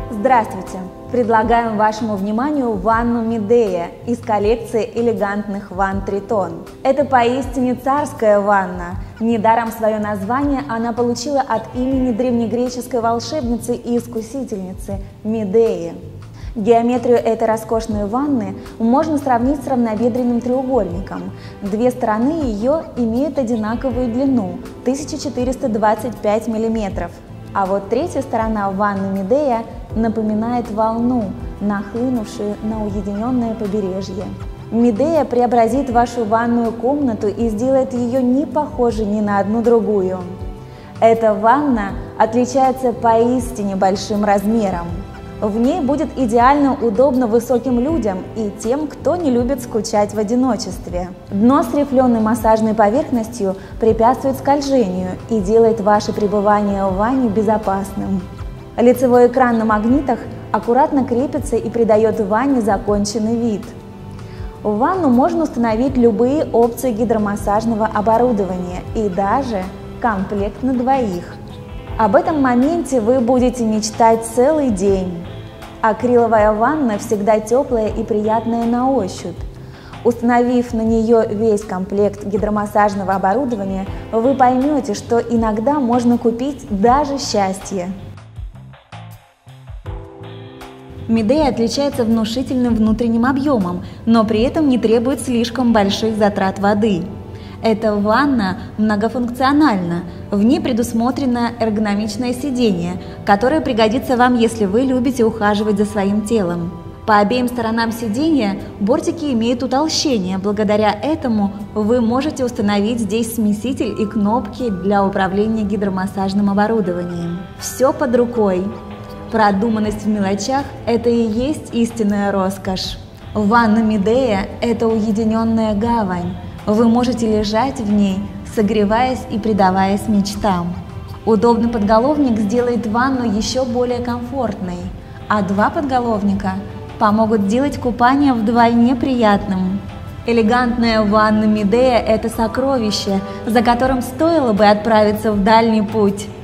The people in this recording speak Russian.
Здравствуйте! Предлагаем вашему вниманию ванну Медея из коллекции элегантных ванн Тритон. Это поистине царская ванна. Недаром свое название она получила от имени древнегреческой волшебницы и искусительницы Медеи. Геометрию этой роскошной ванны можно сравнить с равнобедренным треугольником. Две стороны ее имеют одинаковую длину – 1425 мм. А вот третья сторона ванны Медея напоминает волну, нахлынувшую на уединенное побережье. Медея преобразит вашу ванную комнату и сделает ее не похожей ни на одну другую. Эта ванна отличается поистине большим размером. В ней будет идеально удобно высоким людям и тем, кто не любит скучать в одиночестве. Дно с рифленой массажной поверхностью препятствует скольжению и делает ваше пребывание в ванне безопасным. Лицевой экран на магнитах аккуратно крепится и придает ванне законченный вид. В ванну можно установить любые опции гидромассажного оборудования и даже комплект на двоих. Об этом моменте вы будете мечтать целый день. Акриловая ванна всегда теплая и приятная на ощупь. Установив на нее весь комплект гидромассажного оборудования, вы поймете, что иногда можно купить даже счастье. Медея отличается внушительным внутренним объемом, но при этом не требует слишком больших затрат воды. Эта ванна многофункциональна. В ней предусмотрено эргономичное сиденье, которое пригодится вам, если вы любите ухаживать за своим телом. По обеим сторонам сиденья бортики имеют утолщение. Благодаря этому вы можете установить здесь смеситель и кнопки для управления гидромассажным оборудованием. Все под рукой. Продуманность в мелочах – это и есть истинная роскошь. Ванна Медея – это уединенная гавань. Вы можете лежать в ней, согреваясь и предаваясь мечтам. Удобный подголовник сделает ванну еще более комфортной, а два подголовника помогут сделать купание вдвойне приятным. Элегантная ванна Медея – это сокровище, за которым стоило бы отправиться в дальний путь.